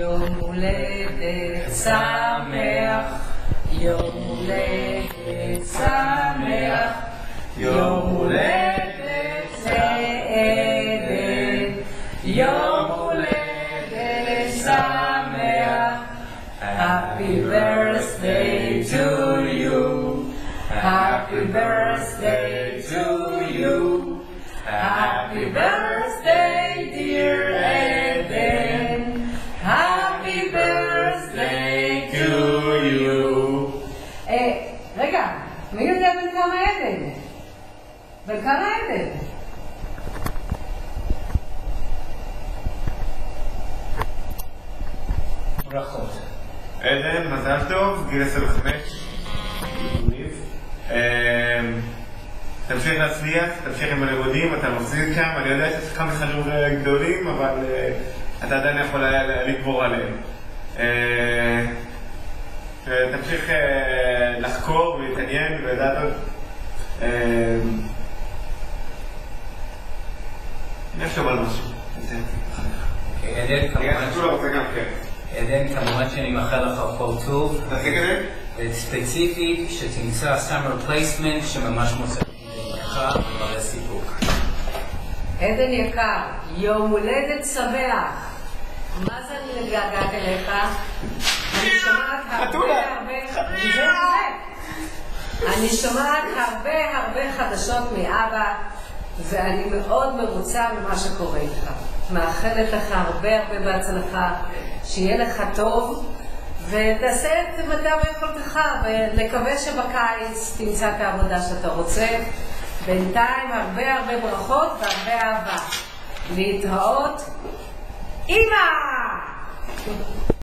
יום הולדת שמח, יום הולדת שמח, יום הולדת לעדן, יום הולדת שמח. Happy birthday to you, happy birthday to you, happy birthday dear Eden, happy birthday to you. רגע, מי יודע בן כמה עדן? בן כמה עדן? ברכות. עדן, מזל טוב, גיל 25. תמשיך להצליח, תמשיך עם הלימודים, אתה מפסיד שם, אני יודע שיש לך מכנים גדולים, אבל אתה עדיין יכול לגבור עליהם. תמשיך לחקור ולהתעניין ולדעת עוד. אני חושב על משהו. עדן, כמובן שאני מאחל לך כל טוב. תחזיק את זה? ספציפית, שתמצא summer placement שממש מוצא לך ומראה סיפוק. עדן יקר, יום הולדת שמח. מה זה אני מתגעגעת אליך? אני שומעת אני שומעת הרבה חדשות מאבא, ואני מאוד מרוצה ממה שקורה איתך. מאחלת לך הרבה בהצלחה, שיהיה לך טוב, ותעשה את מיטב יכולתך, ונקווה שבקיץ תמצא את העבודה שאתה רוצה. בינתיים הרבה ברכות והרבה אהבה. להתראות, אמא!